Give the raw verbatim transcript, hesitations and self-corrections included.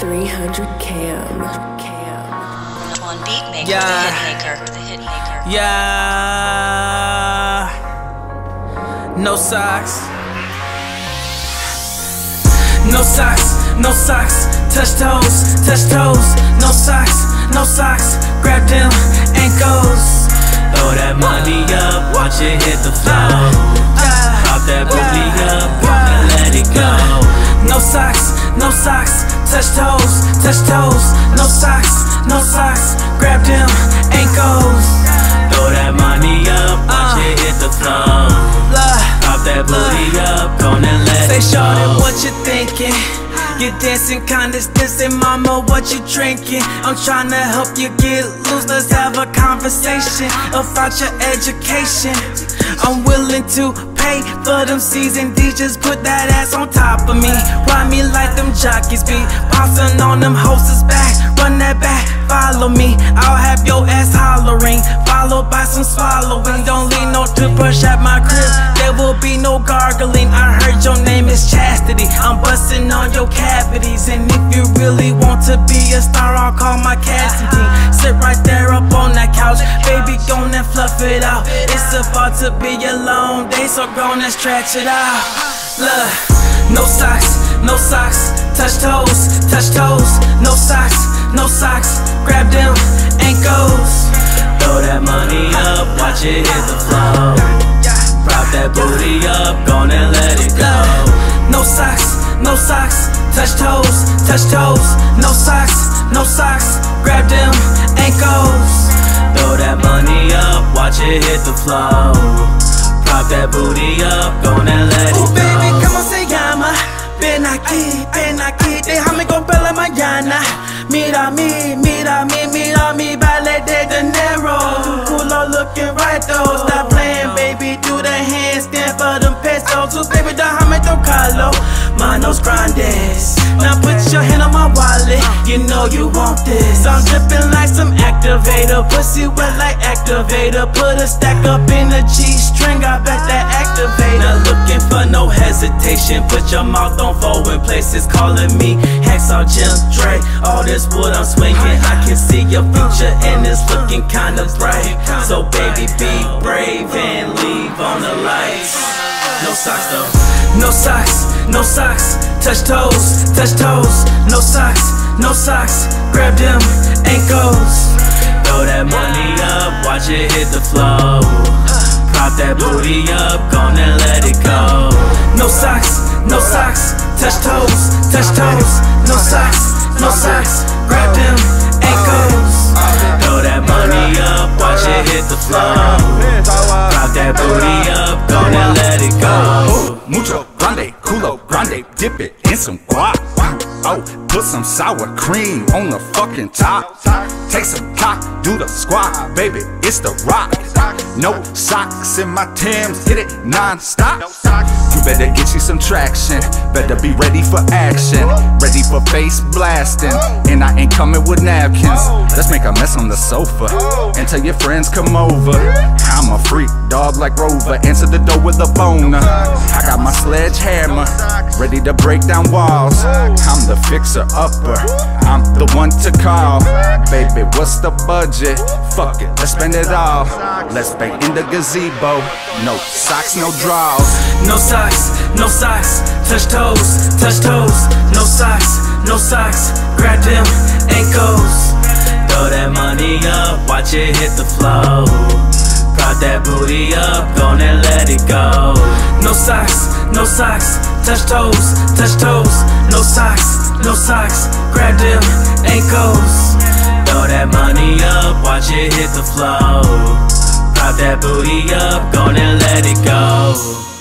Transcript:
three hundred cam. On Beatmaker, Yeah. the Hitmaker, the Hitmaker. Yeah. No socks. No socks, no socks. Touch toes, touch toes. No socks, no socks. Grab them ankles. Throw that money up, watch it hit the floor. Pop that booty up, and let it go. No socks, no socks. Touch toes, touch toes. No socks, no socks. Grab them ankles. Throw that money up, watch it hit the floor. Pop that booty up, gonna let it go. Say, shorty, what you thinking? You dancing kinda stiff, say mama, what you drinking? I'm tryna help you get loose, let's have a conversation about your education. I'm willing to pay for them C's and D's, just put that ass on top of me. Ride me like them jockeys be, bouncing on them horses back. Run that back, follow me, I'll have your ass hollering, followed by some swallowing. Don't leave no toothbrush at my crib, there will be no gargling. I heard your name is Chastity, I'm busting on your cavities. And if you really want to be a star, I'll call my casting team. Sit right there up on that couch, baby, go and fluff it out. It's about to be a long day, so go and stretch it out. Look, no socks, no socks. Touch toes, touch toes. No socks, no socks. Grab them ankles. Throw that money up, watch it hit the floor. Prop that booty up, gonna let it go. No socks, no socks. Touch toes, touch toes. No socks, no socks. Grab them ankles. Throw that money up, watch it hit the floor. Prop that booty up, gonna let it go. Ooh, baby, ¿cómo se llama? Ven aquí, ven aquí, déjame comprarla mañana. Mira mi, mira mi, mira mi ballet de dinero. Culo looking right though, stop playing, baby, do the handstand for them pesos. Ooh, baby, déjame tocarlo, manos grandes. Now put your hand on my wallet, you know you want this. I'm dripping like some activator, pussy wet like activator. Put a stack up in a G-string, I bet that activator. Not looking for no hesitation, put your mouth on forward places, calling me Hacksaw Jim Dre. All this wood I'm swinging, I can see your future and it's looking kinda bright. So baby, be brave and leave on the lights. No socks though. No socks, no socks. Touch toes, touch toes. No socks, no socks. Grab them ankles. Throw that money up, watch it hit the floor. Prop that booty up, gonna let it go. No socks, no socks. Touch toes, touch toes. No socks, no socks. Grab them ankles. Throw that money up, watch it hit the floor. Prop that booty up, gonna let it go. Mucho grande, culo grande, dip it in some guac. Oh, put some sour cream on the fucking top. Take some cock, do the squat, baby, it's the rock. No socks in my Timbs, hit it non-stop. You better get you some traction, better be ready for action. Ready for face blasting, and I ain't coming with napkins. Let's make a mess on the sofa, and tell your friends come over. I'm a freak, dog like Rover, answer the door with a boner. I got my sledgehammer, ready to break down walls. I'm the fixer-upper, I'm the one to call. Baby, what's the budget? Fuck it, let's spend it all. Let's bang in the gazebo, no socks, no draws. No socks, no socks. Touch toes, touch toes. No socks, no socks. Grab them ankles. Throw that money up, watch it hit the floor. Prop that booty up, gonna let it go. No socks, no socks. Touch toes, touch toes. No socks, no socks. Grab them ankles. Throw that money up, watch it hit the floor. Prop that booty up, gonna let it go.